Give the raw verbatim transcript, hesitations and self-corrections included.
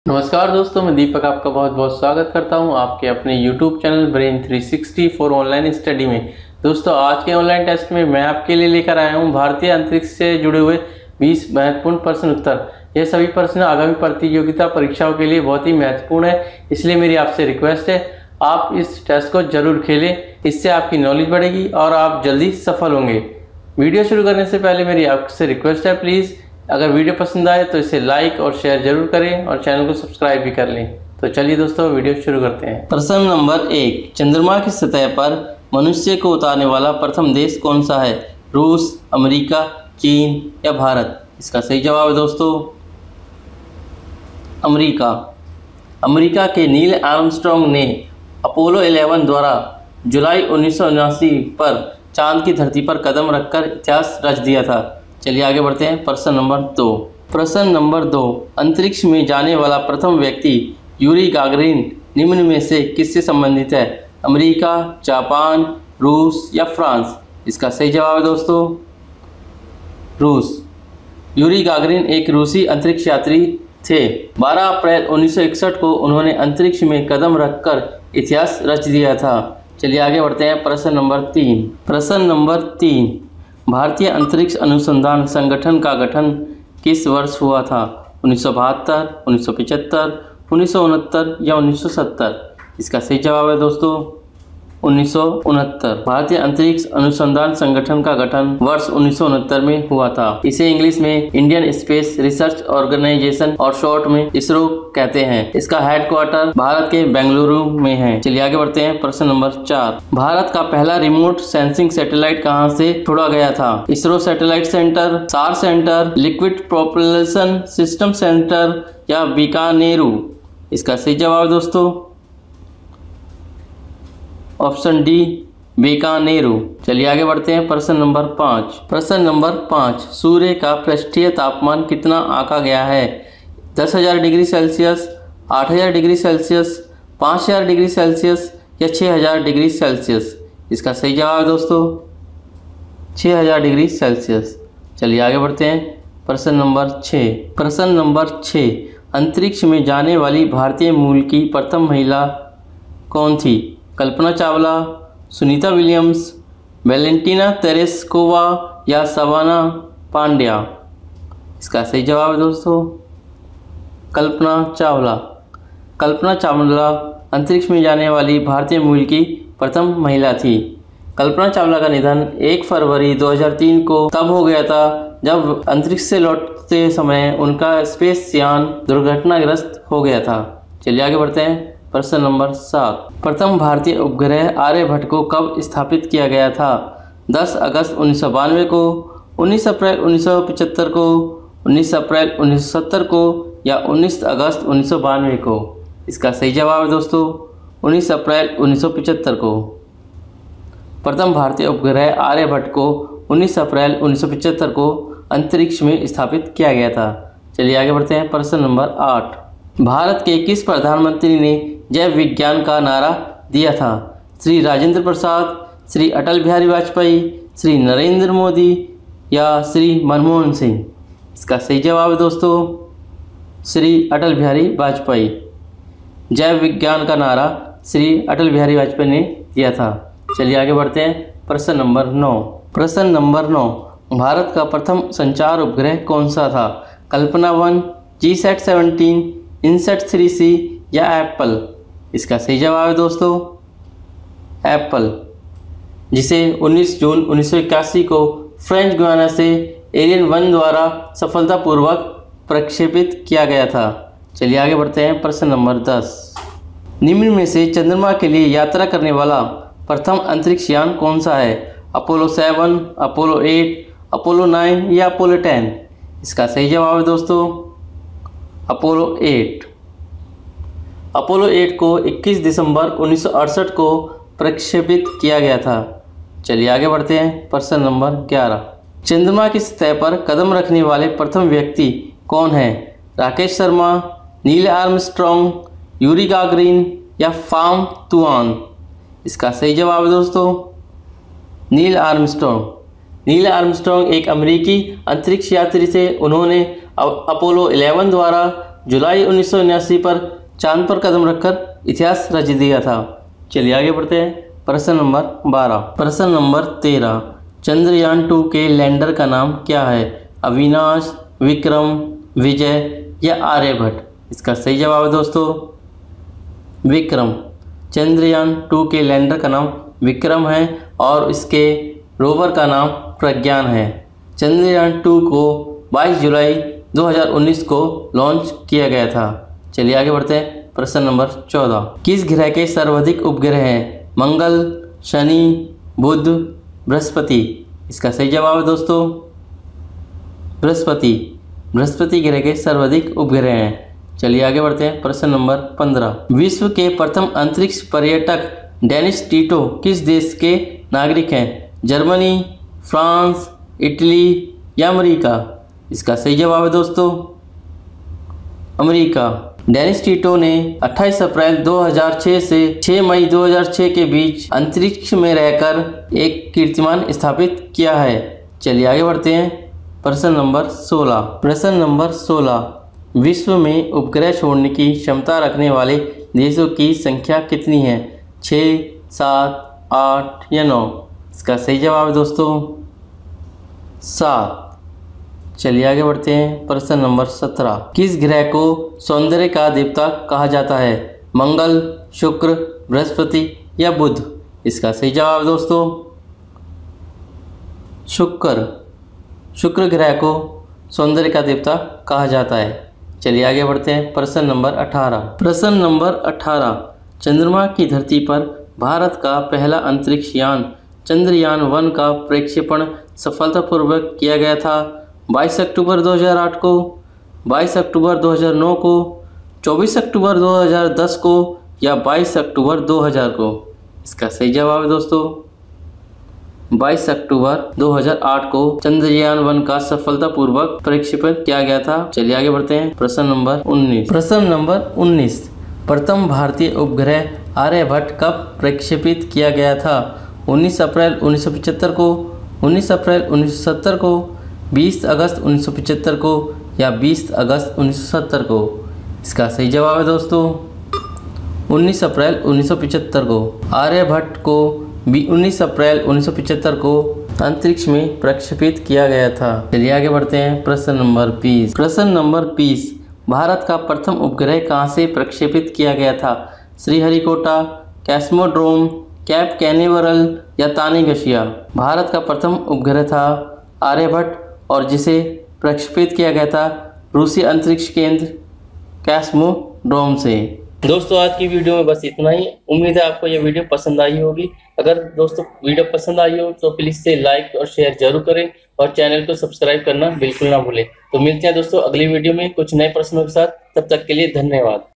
नमस्कार दोस्तों, मैं दीपक आपका बहुत बहुत स्वागत करता हूं आपके अपने YouTube channel brain three sixty for online study में। दोस्तों, आज के ऑनलाइन टेस्ट में मैं आपके लिए लेकर आया हूं भारतीय अंतरिक्ष से जुड़े हुए बीस महत्वपूर्ण प्रश्न उत्तर। यह सभी प्रश्न आगामी प्रतियोगिता परीक्षाओं के लिए बहुत ही महत्वपूर्ण है, इसलिए मेरी आपसे रिक्वेस्ट है आप इस टेस्ट को जरूर खेलें। इससे आपकी नॉलेज बढ़ेगी और आप जल्दी सफल होंगे। वीडियो शुरू करने से पहले मेरी आपसे रिक्वेस्ट है, प्लीज़ अगर वीडियो पसंद आए तो इसे लाइक और शेयर जरूर करें और चैनल को सब्सक्राइब भी कर लें। तो चलिए दोस्तों, वीडियो शुरू करते हैं। प्रश्न नंबर एक, चंद्रमा की सतह पर मनुष्य को उतारने वाला प्रथम देश कौन सा है? रूस, अमेरिका, चीन या भारत? इसका सही जवाब है दोस्तों अमेरिका। अमेरिका के नील आर्मस्ट्रॉन्ग ने अपोलो ग्यारह द्वारा जुलाई उन्नीस सौ उनासी पर चांद की धरती पर कदम रखकर इतिहास रच दिया था। चलिए आगे बढ़ते हैं। प्रश्न नंबर दो प्रश्न नंबर दो अंतरिक्ष में जाने वाला प्रथम व्यक्ति यूरी गागरिन निम्न में से किससे संबंधित है? अमेरिका, जापान, रूस या फ्रांस? इसका सही जवाब है दोस्तों रूस। यूरी गागरिन एक रूसी अंतरिक्ष यात्री थे। बारह अप्रैल उन्नीस सौ इकसठ को उन्होंने अंतरिक्ष में कदम रखकर इतिहास रच दिया था। चलिए आगे बढ़ते हैं। प्रश्न नंबर तीन प्रश्न नंबर तीन भारतीय अंतरिक्ष अनुसंधान संगठन का गठन किस वर्ष हुआ था? उन्नीस सौ बहत्तर, उन्नीस सौ पचहत्तर, उन्नीस सौ उनहत्तर या उन्नीस सौ सत्तर? इसका सही जवाब है दोस्तों उन्नीस सौ उनहत्तर। भारतीय अंतरिक्ष अनुसंधान संगठन का गठन वर्ष उन्नीस सौ उनहत्तर में हुआ था। इसे इंग्लिश में इंडियन स्पेस रिसर्च ऑर्गेनाइजेशन और शॉर्ट में इसरो कहते हैं। इसका हेडक्वार्टर भारत के बेंगलुरु में है। चलिए आगे बढ़ते हैं। प्रश्न नंबर चार भारत का पहला रिमोट सेंसिंग सैटेलाइट कहां से छोड़ा गया था? ISRO satellite centre, SHAR centre, liquid propulsion system centre या बीकानेरू? इसका सही जवाब दोस्तों ऑप्शन डी बीकानेरू। चलिए आगे बढ़ते हैं। प्रश्न नंबर पाँच प्रश्न नंबर पाँच सूर्य का पृष्ठीय तापमान कितना आंका गया है? दस हजार डिग्री सेल्सियस, आठ हजार डिग्री सेल्सियस, पाँच हजार डिग्री सेल्सियस या छः हजार डिग्री सेल्सियस? इसका सही जवाब है दोस्तों छः हजार डिग्री सेल्सियस। चलिए आगे बढ़ते हैं। प्रश्न नंबर छः प्रश्न नंबर छः अंतरिक्ष में जाने वाली भारतीय मूल की प्रथम महिला कौन थी? Kalpana Chawla, Sunita Williams, Valentina Tereshkova या सवाना पांड्या? इसका सही जवाब है दोस्तों कल्पना चावला। कल्पना चावला अंतरिक्ष में जाने वाली भारतीय मूल की प्रथम महिला थी। कल्पना चावला का निधन एक फरवरी दो हज़ार तीन को तब हो गया था जब अंतरिक्ष से लौटते समय उनका स्पेस यान दुर्घटनाग्रस्त हो गया था। चलिए आगे बढ़ते हैं। प्रश्न नंबर सात प्रथम भारतीय उपग्रह आर्यभट्ट को कब स्थापित किया गया था? दस अगस्त उन्नीस सौ बानवे को, उन्नीस अप्रैल उन्नीस सौ पचहत्तर को, उन्नीस अप्रैल उन्नीस सौ सत्तर को या उन्नीस अगस्त उन्नीस सौ बानवे को? इसका सही जवाब है दोस्तों उन्नीस अप्रैल उन्नीस सौ पचहत्तर को। प्रथम भारतीय उपग्रह आर्यभट्ट को उन्नीस अप्रैल उन्नीस सौ पचहत्तर को अंतरिक्ष में स्थापित किया गया था। चलिए आगे बढ़ते हैं। प्रश्न नंबर आठ भारत के किस प्रधानमंत्री ने जैव विज्ञान का नारा दिया था? श्री राजेंद्र प्रसाद, श्री अटल बिहारी वाजपेयी, श्री नरेंद्र मोदी या श्री मनमोहन सिंह? इसका सही जवाब है दोस्तों श्री अटल बिहारी वाजपेयी। जैव विज्ञान का नारा श्री अटल बिहारी वाजपेयी ने दिया था। चलिए आगे बढ़ते हैं। प्रश्न नंबर नौ प्रश्न नंबर नौ भारत का प्रथम संचार उपग्रह कौन सा था? Kalpana one, GSAT seventeen, INSAT three C या एप्पल? इसका सही जवाब है दोस्तों एप्पल, जिसे उन्नीस जून उन्नीस सौ इक्यासी को फ्रेंच गुयाना से एरियन वन द्वारा सफलतापूर्वक प्रक्षेपित किया गया था। चलिए आगे बढ़ते हैं। प्रश्न नंबर दस निम्न में से चंद्रमा के लिए यात्रा करने वाला प्रथम अंतरिक्ष यान कौन सा है? Apollo seven, Apollo eight, Apollo nine या अपोलो टेन? इसका सही जवाब है दोस्तों अपोलो एट। अपोलो एट को इक्कीस दिसंबर उन्नीस सौ अड़सठ को प्रक्षेपित किया गया था। चलिए आगे बढ़ते हैं। प्रश्न नंबर ग्यारह चंद्रमा की सतह पर कदम रखने वाले प्रथम व्यक्ति कौन है? Rakesh Sharma, Neil Armstrong, Yuri Gagarin या फाम तुआन? इसका सही जवाब है दोस्तों नील आर्मस्ट्रॉन्ग। नील आर्मस्ट्रॉन्ग एक अमेरिकी अंतरिक्ष यात्री थे। उन्होंने अपोलो ग्यारह द्वारा जुलाई उन्नीस सौ उन्यासी पर चांद पर कदम रखकर इतिहास रच दिया था? चलिए आगे बढ़ते हैं। प्रश्न नंबर बारह। प्रश्न नंबर तेरह। चंद्रयान टू के लैंडर का नाम क्या है? अविनाश, विक्रम, विजय या आर्यभट्ट? इसका सही जवाब है दोस्तों विक्रम। चंद्रयान टू के लैंडर का नाम विक्रम है और इसके रोवर का नाम प्रज्ञान है। चंद्रयान टू को बाईस जुलाई दो हज़ार उन्नीस को लॉन्च किया गया था। चलिए आगे बढ़ते हैं। प्रश्न नंबर चौदह। किस ग्रह के सर्वाधिक उपग्रह हैं? मंगल, शनि, बुध, बृहस्पति? इसका सही जवाब है दोस्तों बृहस्पति। बृहस्पति ग्रह के सर्वाधिक उपग्रह हैं। चलिए आगे बढ़ते हैं। प्रश्न नंबर पंद्रह। विश्व के प्रथम अंतरिक्ष पर्यटक डेनिस टिटो किस देश के नागरिक हैं? जर्मनी, फ्रांस, इटली या अमेरिका? इसका सही जवाब है दोस्तों अमेरिका। डेनिस टिटो ने अट्ठाईस अप्रैल दो हज़ार छह से छह मई दो हज़ार छह के बीच अंतरिक्ष में रहकर एक कीर्तिमान स्थापित किया है। चलिए आगे बढ़ते हैं। प्रश्न नंबर सोलह। प्रश्न नंबर सोलह। विश्व में उपग्रह छोड़ने की क्षमता रखने वाले देशों की संख्या कितनी है? छः, सात, आठ या नौ? इसका सही जवाब है दोस्तों सात। चलिए आगे बढ़ते हैं। प्रश्न नंबर सत्रह। किस ग्रह को सौंदर्य का देवता कहा जाता है? मंगल, शुक्र, बृहस्पति या बुध? इसका सही जवाब है दोस्तों शुक्र। शुक्र ग्रह को सौंदर्य का देवता कहा जाता है। चलिए आगे बढ़ते हैं। प्रश्न नंबर अठारह। प्रश्न नंबर अठारह। चंद्रमा की धरती पर भारत का पहला अंतरिक्ष यान चंद्रयान वन का प्रक्षेपण सफलतापूर्वक किया गया था? बाईस अक्टूबर दो हज़ार आठ को, बाईस अक्टूबर दो हज़ार नौ को, चौबीस अक्टूबर दो हज़ार दस को या बाईस अक्टूबर दो हज़ार को? इसका सही जवाब है दोस्तों बाईस अक्टूबर दो हज़ार आठ को चंद्रयान वन का सफलतापूर्वक प्रक्षेपण किया गया था। चलिए आगे बढ़ते हैं। प्रश्न नंबर उन्नीस। प्रश्न नंबर उन्नीस। प्रथम भारतीय उपग्रह आर्यभट्ट कब प्रक्षेपित किया गया था? उन्नीस अप्रैल उन्नीस सौ पचहत्तर को, उन्नीस अप्रैल उन्नीस सौ सत्तर को, बीस अगस्त उन्नीस सौ पचहत्तर को या बीस अगस्त उन्नीस सौ सत्तर को? इसका सही जवाब है दोस्तों उन्नीस अप्रैल उन्नीस सौ पचहत्तर को। आर्यभट्ट को उन्नीस अप्रैल उन्नीस सौ पचहत्तर को अंतरिक्ष में प्रक्षेपित किया गया था। चलिए आगे बढ़ते हैं। प्रश्न नंबर बीस। प्रश्न नंबर बीस। भारत का प्रथम उपग्रह कहाँ से प्रक्षेपित किया गया था? श्रीहरिकोटा, कैस्मोड्रोम, कैप कैनेवरल या तानेगशिया? भारत का प्रथम उपग्रह था आर्यभट्ट और जिसे प्रक्षेपित किया गया था रूसी अंतरिक्ष केंद्र कैस्मोड्रोम से। दोस्तों आज की वीडियो में बस इतना ही। उम्मीद है आपको यह वीडियो पसंद आई होगी। अगर दोस्तों वीडियो पसंद आई हो तो प्लीज़ से लाइक और शेयर जरूर करें और चैनल को सब्सक्राइब करना बिल्कुल ना भूलें। तो मिलते हैं दोस्तों अगली वीडियो में कुछ नए प्रश्नों के साथ। तब तक के लिए धन्यवाद।